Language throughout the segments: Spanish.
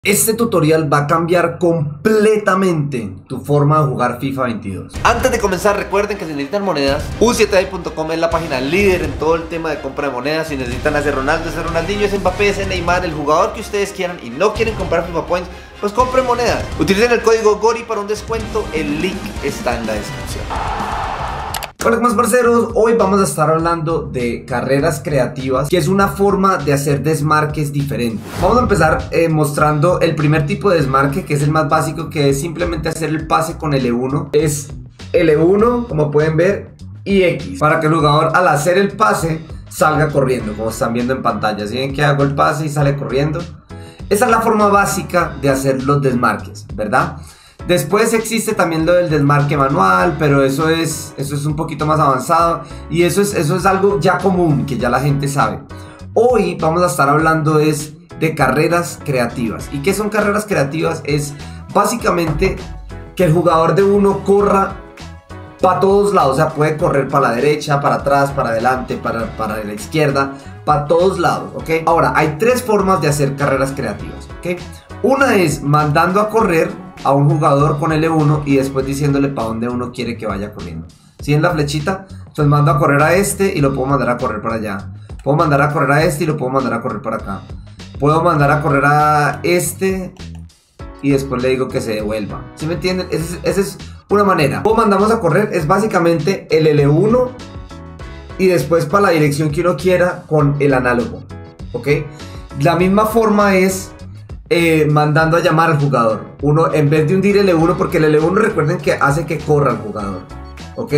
Este tutorial va a cambiar completamente tu forma de jugar FIFA 22. Antes de comenzar, recuerden que si necesitan monedas, u7i.com es la página líder en todo el tema de compra de monedas. Si necesitan hacer Ronaldo, ese Ronaldinho, ese Mbappé, ese Neymar, el jugador que ustedes quieran y no quieren comprar FIFA Points, pues compren monedas. Utilicen el código GORI para un descuento, el link está en la descripción. Hola, ¿cómo están, parceros? Hoy vamos a estar hablando de carreras creativas, que es una forma de hacer desmarques diferentes. Vamos a empezar mostrando el primer tipo de desmarque, que es el más básico, que es simplemente hacer el pase con L1. Es L1, como pueden ver, y X, para que el jugador al hacer el pase salga corriendo, como están viendo en pantalla. Si ven que hago el pase y sale corriendo. Esa es la forma básica de hacer los desmarques, ¿verdad? Después existe también lo del desmarque manual, pero eso es un poquito más avanzado y eso es algo ya común, que ya la gente sabe. Hoy vamos a estar hablando de carreras creativas. ¿Y qué son carreras creativas? Es básicamente que el jugador de uno corra para todos lados, o sea, puede correr para la derecha, para atrás, para adelante, para la izquierda, para todos lados, ¿ok? Ahora, hay tres formas de hacer carreras creativas, ¿ok? Una es mandando a correr a un jugador con L1 y después diciéndole para dónde uno quiere que vaya corriendo. ¿Sí? En la flechita, entonces mando a correr a este y lo puedo mandar a correr para allá. Puedo mandar a correr a este y lo puedo mandar a correr para acá. Puedo mandar a correr a este y después le digo que se devuelva. ¿Sí me entienden? Esa es una manera. Como mandamos a correr es básicamente el L1 y después para la dirección que uno quiera con el análogo, ¿ok? La misma forma es mandando a llamar al jugador. Uno, en vez de hundir el L1, porque el L1 recuerden que hace que corra el jugador, ¿ok?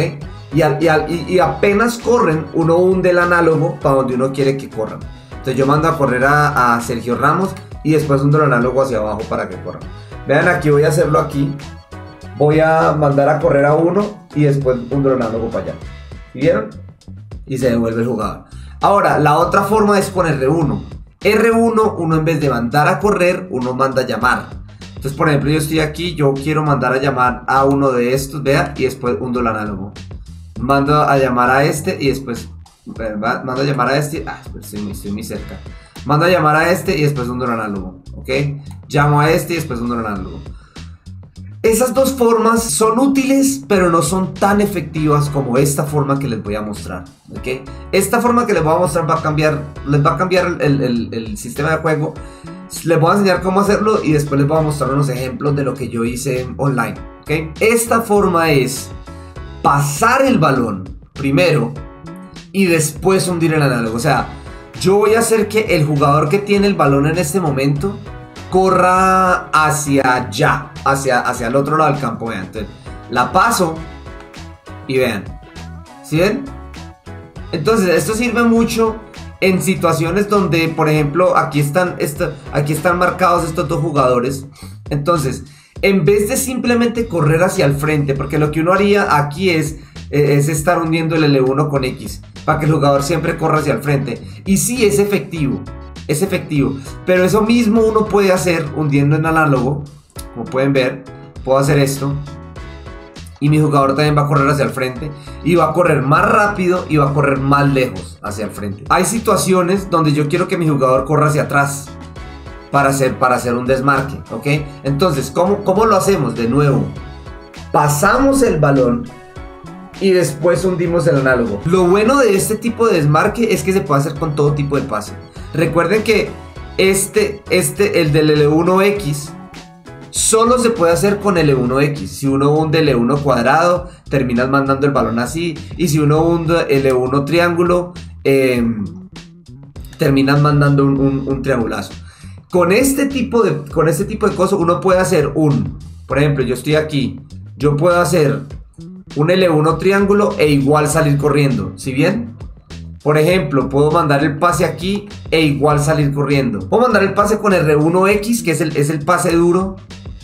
Y apenas corren, uno hunde el análogo para donde uno quiere que corran. Entonces yo mando a correr a Sergio Ramos y después hundo el análogo hacia abajo para que corran. Vean, aquí voy a hacerlo aquí. Voy a mandar a correr a uno y después hundo el análogo para allá. ¿Vieron? Y se devuelve el jugador. Ahora, la otra forma es con R1. R1, uno en vez de mandar a correr, uno manda a llamar. Entonces, por ejemplo, yo estoy aquí, yo quiero mandar a llamar a uno de estos, vea, y después hundo el análogo. Mando a llamar a este y después, mando a llamar a este, estoy muy cerca. Mando a llamar a este y después hundo el análogo, ¿ok? Llamo a este y después hundo el análogo. Esas dos formas son útiles, pero no son tan efectivas como esta forma que les voy a mostrar, ¿ok? Esta forma que les voy a mostrar les va a cambiar el sistema de juego. Les voy a enseñar cómo hacerlo y después les voy a mostrar unos ejemplos de lo que yo hice online, ¿ok? Esta forma es pasar el balón primero y después hundir el análogo. O sea, yo voy a hacer que el jugador que tiene el balón en este momento corra hacia allá, hacia el otro lado del campo, vean. Entonces, la paso y vean, ¿sí ven? Entonces, esto sirve mucho en situaciones donde, por ejemplo, aquí están marcados estos dos jugadores. Entonces, en vez de simplemente correr hacia el frente, porque lo que uno haría aquí es estar hundiendo el L1 con X, para que el jugador siempre corra hacia el frente. Y sí, es efectivo, pero eso mismo uno puede hacer hundiendo en análogo. Como pueden ver, puedo hacer esto y mi jugador también va a correr hacia el frente y va a correr más rápido y va a correr más lejos hacia el frente. Hay situaciones donde yo quiero que mi jugador corra hacia atrás para hacer un desmarque, ¿ok? Entonces, ¿cómo lo hacemos? De nuevo, pasamos el balón y después hundimos el análogo. Lo bueno de este tipo de desmarque es que se puede hacer con todo tipo de pase. Recuerden que el del L1X solo se puede hacer con L1X. Si uno hunde L1 cuadrado, terminas mandando el balón así. Y si uno hunde L1 triángulo, terminas mandando un triangulazo. Con este tipo de cosas uno puede hacer por ejemplo, yo estoy aquí, yo puedo hacer un L1 triángulo e igual salir corriendo, ¿sí bien? Por ejemplo, puedo mandar el pase aquí e igual salir corriendo. Puedo mandar el pase con R1X, que es el pase duro,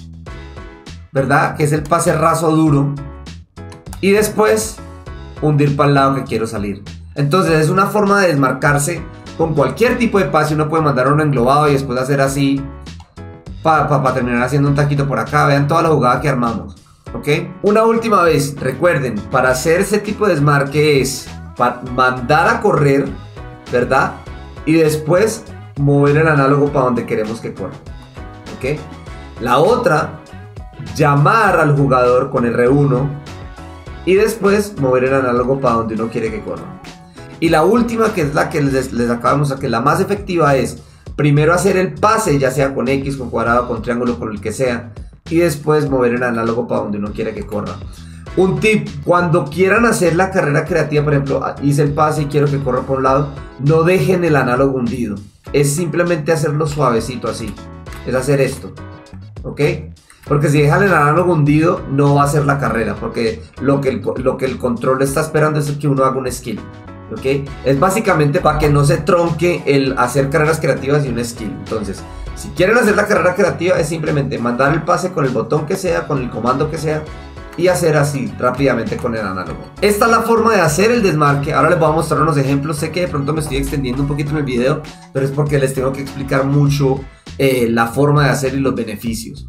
¿verdad? Que es el pase raso duro. Y después hundir para el lado que quiero salir. Entonces es una forma de desmarcarse con cualquier tipo de pase. Uno puede mandar uno englobado y después hacer así para terminar haciendo un taquito por acá. Vean toda la jugada que armamos, ¿ok? Una última vez, recuerden, para hacer ese tipo de desmarque es mandar a correr, ¿verdad? Y después mover el análogo para donde queremos que corra, ¿ok? La otra, llamar al jugador con R1 y después mover el análogo para donde uno quiere que corra. Y la última, que es la que les acabo de mostrar, que la más efectiva, es primero hacer el pase, ya sea con X, con cuadrado, con triángulo, con el que sea, y después mover el análogo para donde uno quiera que corra. Un tip: cuando quieran hacer la carrera creativa, por ejemplo, hice el pase y quiero que corra por un lado, no dejen el análogo hundido, es simplemente hacerlo suavecito así, es hacer esto, ¿ok? Porque si dejan el análogo hundido, no va a hacer la carrera, porque lo que el control está esperando es que uno haga un skill, ¿ok? Es básicamente para que no se tronque el hacer carreras creativas y un skill. Entonces, si quieren hacer la carrera creativa, es simplemente mandar el pase con el botón que sea, con el comando que sea, y hacer así rápidamente con el análogo. Esta es la forma de hacer el desmarque. Ahora les voy a mostrar unos ejemplos. Sé que de pronto me estoy extendiendo un poquito en el video, pero es porque les tengo que explicar mucho la forma de hacer y los beneficios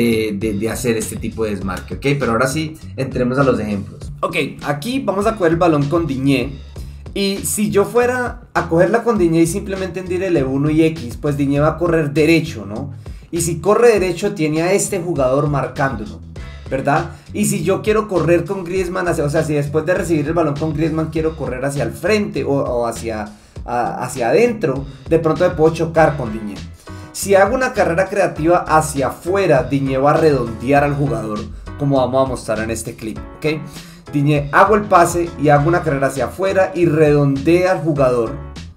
de hacer este tipo de desmarque, ¿ok? Pero ahora sí, entremos a los ejemplos. Ok, aquí vamos a coger el balón con Diñé. Y si yo fuera a cogerla con Diñé y simplemente hendir L1 y X, pues Diñé va a correr derecho, ¿no? Y si corre derecho, tiene a este jugador marcándolo, ¿verdad? Y si yo quiero correr con Griezmann, o sea, si después de recibir el balón con Griezmann quiero correr hacia el frente o hacia adentro, de pronto me puedo chocar con Diñé. Si hago una carrera creativa hacia afuera, Diñé va a redondear al jugador, como vamos a mostrar en este clip, ¿ok? Diñé, hago el pase y hago una carrera hacia afuera y redondea al jugador,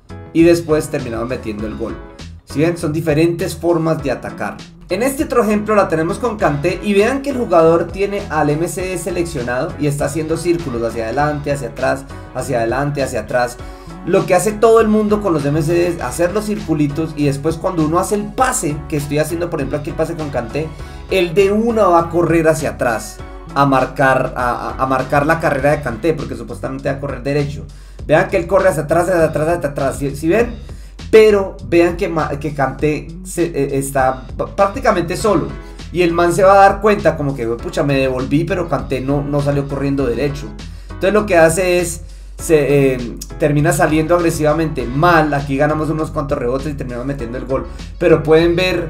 y después terminamos metiendo el gol. ¿Sí ven? Son diferentes formas de atacar. En este otro ejemplo la tenemos con Kanté, y vean que el jugador tiene al MCD seleccionado y está haciendo círculos hacia adelante, hacia atrás, hacia adelante, hacia atrás. Lo que hace todo el mundo con los MCD es hacer los circulitos, y después cuando uno hace el pase, que estoy haciendo por ejemplo aquí el pase con Kanté, el de una va a correr hacia atrás a marcar la carrera de Kanté, porque supuestamente va a correr derecho. Vean que él corre hacia atrás, hacia atrás, hacia atrás, ¿sí ven? Pero vean que Kanté está prácticamente solo, y el man se va a dar cuenta como que, pucha, me devolví, pero Kanté no salió corriendo derecho. Entonces lo que hace es termina saliendo agresivamente mal. Aquí ganamos unos cuantos rebotes y terminamos metiendo el gol, pero pueden ver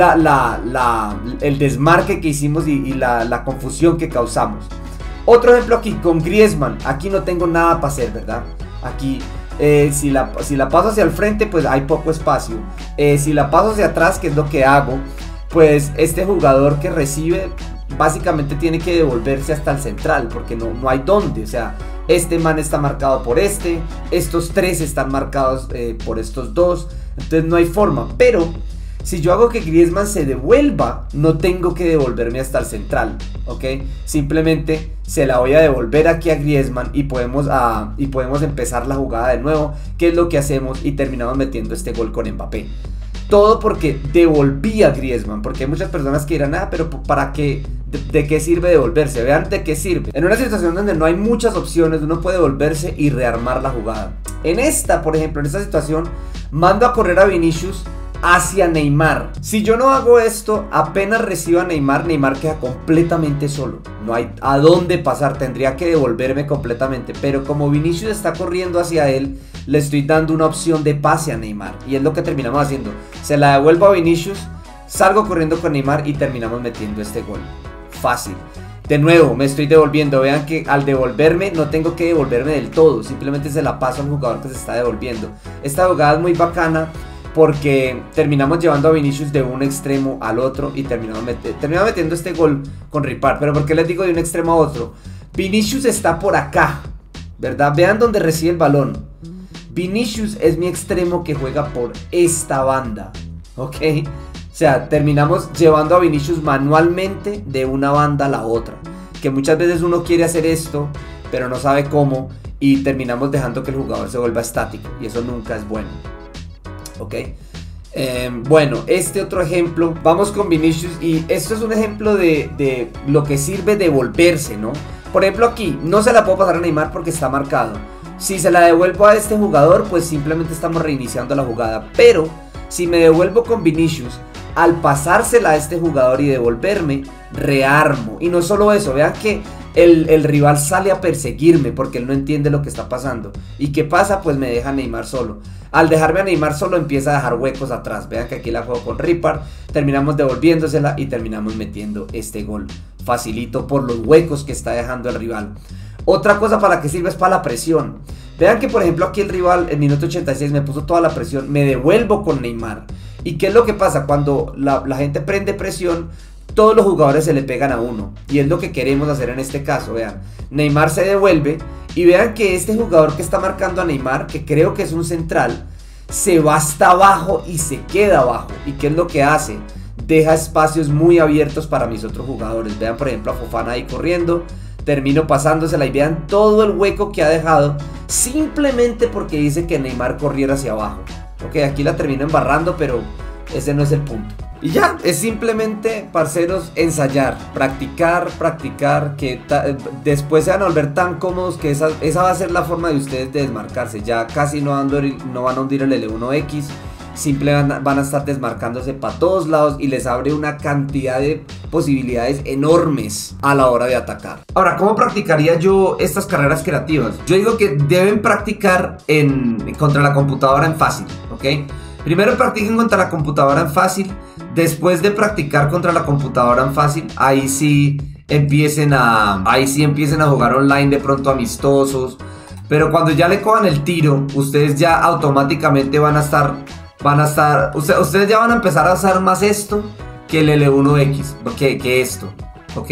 el desmarque que hicimos y la confusión que causamos. Otro ejemplo aquí con Griezmann. Aquí no tengo nada para hacer, ¿verdad? Aquí si la paso hacia el frente, pues hay poco espacio. Si la paso hacia atrás, que es lo que hago, pues este jugador que recibe básicamente tiene que devolverse hasta el central, porque no hay dónde. O sea, este man está marcado por estos tres están marcados por estos dos, entonces no hay forma. Pero si yo hago que Griezmann se devuelva, no tengo que devolverme hasta el central, ¿ok? Simplemente se la voy a devolver aquí a Griezmann y podemos empezar la jugada de nuevo, que es lo que hacemos, y terminamos metiendo este gol con Mbappé. Todo porque devolví a Griezmann, porque hay muchas personas que dirán, pero ¿para qué? ¿De qué sirve devolverse? Vean de qué sirve. En una situación donde no hay muchas opciones, uno puede devolverse y rearmar la jugada. En esta, por ejemplo, en esta situación, mando a correr a Vinicius hacia Neymar. Si yo no hago esto, apenas reciba a Neymar queda completamente solo. No hay a dónde pasar, tendría que devolverme completamente. Pero como Vinicius está corriendo hacia él, le estoy dando una opción de pase a Neymar, y es lo que terminamos haciendo. Se la devuelvo a Vinicius, salgo corriendo con Neymar y terminamos metiendo este gol. Fácil. De nuevo, me estoy devolviendo. Vean que al devolverme no tengo que devolverme del todo, simplemente se la paso al jugador que se está devolviendo. Esta jugada es muy bacana porque terminamos llevando a Vinicius de un extremo al otro y terminamos metiendo este gol con Ripard. Pero ¿por qué les digo de un extremo a otro? Vinicius está por acá, ¿verdad? Vean dónde recibe el balón. Vinicius es mi extremo que juega por esta banda, ¿ok? O sea, terminamos llevando a Vinicius manualmente de una banda a la otra, que muchas veces uno quiere hacer esto, pero no sabe cómo, y terminamos dejando que el jugador se vuelva estático, y eso nunca es bueno, ¿ok? Bueno, este otro ejemplo, vamos con Vinicius, y esto es un ejemplo de lo que sirve devolverse, ¿no? Por ejemplo aquí, no se la puedo pasar a Neymar porque está marcado. Si se la devuelvo a este jugador, pues simplemente estamos reiniciando la jugada. Pero si me devuelvo con Vinicius, al pasársela a este jugador y devolverme, rearmo. Y no solo eso, vean que el rival sale a perseguirme porque él no entiende lo que está pasando. ¿Y qué pasa? Pues me deja a Neymar solo. Al dejarme a Neymar solo empieza a dejar huecos atrás. Vean que aquí la juego con Ripard, terminamos devolviéndosela y terminamos metiendo este gol facilito por los huecos que está dejando el rival. Otra cosa para la que sirve es para la presión. Vean que por ejemplo aquí el rival en minuto 86 me puso toda la presión, me devuelvo con Neymar. ¿Y qué es lo que pasa? Cuando la gente prende presión, todos los jugadores se le pegan a uno. Y es lo que queremos hacer en este caso. Vean, Neymar se devuelve y vean que este jugador que está marcando a Neymar, que creo que es un central, se va hasta abajo y se queda abajo. ¿Y qué es lo que hace? Deja espacios muy abiertos para mis otros jugadores. Vean por ejemplo a Fofana ahí corriendo, termino pasándosela y vean todo el hueco que ha dejado simplemente porque dice que Neymar corriera hacia abajo. Ok, aquí la termino embarrando, pero ese no es el punto. Y ya, es simplemente, parceros, ensayar, practicar, que después se van a volver tan cómodos que esa va a ser la forma de ustedes de desmarcarse. Ya casi no van a hundir el L1X, simplemente van a estar desmarcándose para todos lados y les abre una cantidad de posibilidades enormes a la hora de atacar. Ahora, ¿cómo practicaría yo estas carreras creativas? Yo digo que deben practicar contra la computadora en fácil, ¿ok? Primero practiquen contra la computadora en fácil. Después de practicar contra la computadora en fácil, ahí sí empiecen a jugar online de pronto amistosos. Pero cuando ya le cojan el tiro, ustedes ya automáticamente ustedes ya van a empezar a usar más esto que el L1X, que esto, ¿ok?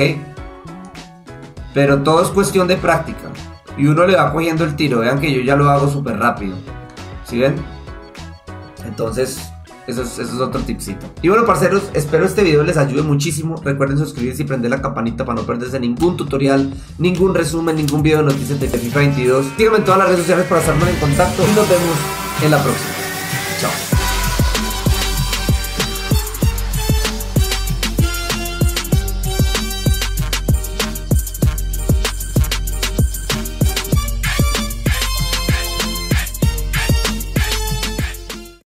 Pero todo es cuestión de práctica y uno le va cogiendo el tiro. Vean que yo ya lo hago súper rápido, ¿sí ven? Entonces eso es otro tipcito. Y bueno, parceros, espero este video les ayude muchísimo. Recuerden suscribirse y prender la campanita para no perderse ningún tutorial, ningún resumen, ningún video de noticias de FIFA 22. Síganme en todas las redes sociales para estarnos en contacto y nos vemos en la próxima. Chao.